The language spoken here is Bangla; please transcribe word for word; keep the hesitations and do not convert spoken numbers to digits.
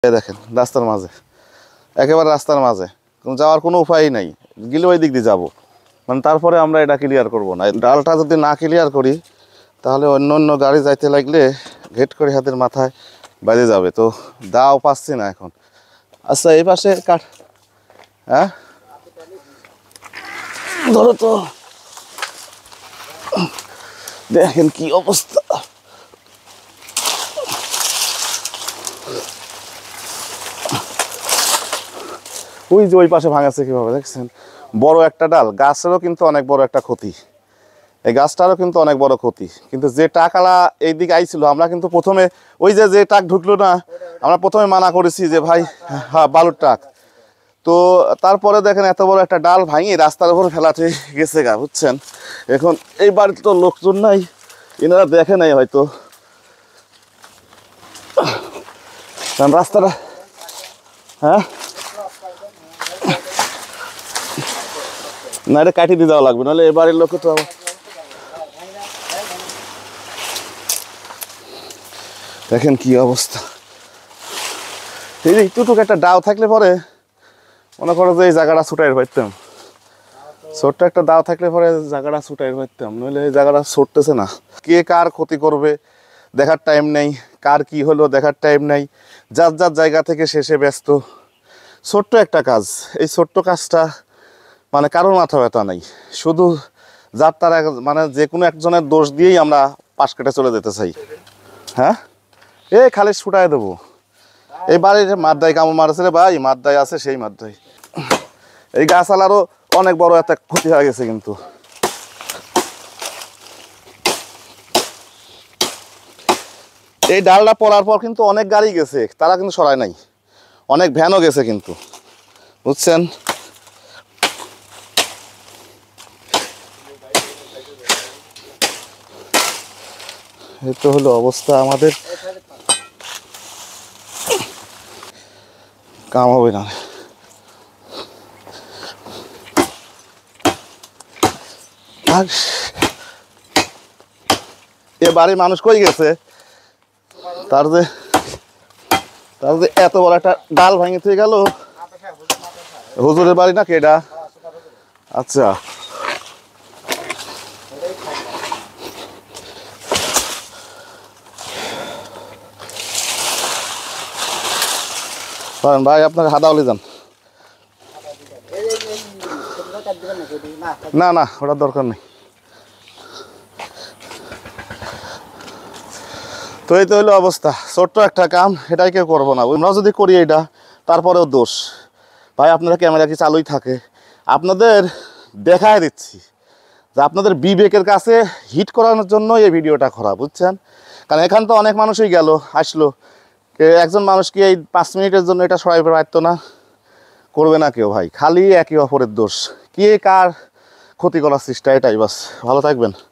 দেখেন রাস্তার মাঝে, একেবারে রাস্তার মাঝে, যাওয়ার কোনো উপায়ই নাই, গেলে ওই দিক দিয়ে যাবো, মানে তারপরে আমরা এটা ক্লিয়ার করব না। ডালটা যদি না ক্লিয়ার করি তাহলে অন্য অন্য গাড়ি যাইতে লাগলে ঘেট করে হাতের মাথায় বাজে যাবে, তো দাও পাচ্ছি না এখন। আচ্ছা এই পাশে কাঠ, হ্যাঁ ধরো তো, দেখেন কি অবস্থা। ওই যে ওই পাশে ভাঙাচ্ছে কিভাবে দেখছেন, বড় একটা ডাল, গাছেরও কিন্তু অনেক বড় একটা ক্ষতি, এই গাছটারও কিন্তু অনেক বড় ক্ষতি। কিন্তু যে টাকালা এই দিকে আইছিল, আমরা কিন্তু প্রথমে ওই যে যে টাক ঢুকলো না, আমরা প্রথমে মানা করেছি যে ভাই হ্যাঁ বালুর টাক, তো তারপরে দেখেন এত বড় একটা ডাল ভাঙি রাস্তার উপর ফেলাতে গেছে গা, বুঝছেন। এখন এই বাড়িতে তো লোকজন নাই, এনারা দেখে নাই হয়তো, কারণ রাস্তাটা, হ্যাঁ না এটা কাটিয়ে দিয়ে দেওয়া লাগবে, নাহলে এ বাড়ির লোকে তো আবার। দেখেন কি অবস্থা, এই যে একটুটুকু একটা ডাও থাকলে পরে মনে করো যে এই জায়গাটা ছুটাই পারতাম, ছোট্ট একটা দাও থাকলে পরে জায়গাটা ছুটাই পারতাম, নইলে এই জায়গাটা ছুটতেছে না। কে কার ক্ষতি করবে দেখার টাইম নেই, কার কি হলো দেখার টাইম নেই, যার যার জায়গা থেকে শেষে ব্যস্ত। ছোট্ট একটা কাজ, এই ছোট্ট কাজটা মানে কারোর মাথা ব্যথা নেই, শুধু যার তার মানে যে কোনো একজনের দোষ দিয়েই আমরা পাশ কেটে চলে যেতে চাই। হ্যাঁ এই খালি ছুটাই দেবো, এই বাড়ির মাদ্দায় কামড় মারছে রে ভাই, মাদ্দায় আছে সেই মাদ্দায়। এই গাছালারও অনেক বড় একটা ক্ষতি হয়ে গেছে, কিন্তু এই ডালটা পড়ার পর কিন্তু অনেক গাড়ি গেছে, তারা কিন্তু সরায় নাই, অনেক ভ্যানও গেছে কিন্তু, বুঝছেন। এই তো হলো অবস্থা আমাদের, কাম হবে না। আর এ বাড়ির মানুষ কই গেছে, তার যে তার যে এত বড় একটা ডাল ভাঙে থেকে গেল। হুজুরের বাড়ি নাকি এটা? আচ্ছা ভাই আপনার হাদাওলি যান, না না ওটার দরকার নেই। তো এই তো হইলো অবস্থা, ছোট্ট একটা কাম, এটাই কেউ করবো না। আমরা যদি করি এটা তারপরেও দোষ। ভাই আপনারা ক্যামেরা কি চালুই থাকে, আপনাদের দেখায় দিচ্ছি যে আপনাদের বিবেকের কাছে হিট করানোর জন্য এই ভিডিওটা করা, বুঝছেন। কারণ এখান তো অনেক মানুষই গেল আসলো, একজন মানুষ কি এই পাঁচ মিনিটের জন্য এটা সরাই পারতো না? করবে না কেউ ভাই, খালি একে অপরের দোষ, কে কার ক্ষতি করার চেষ্টা, এটাই বাস। ভালো থাকবেন।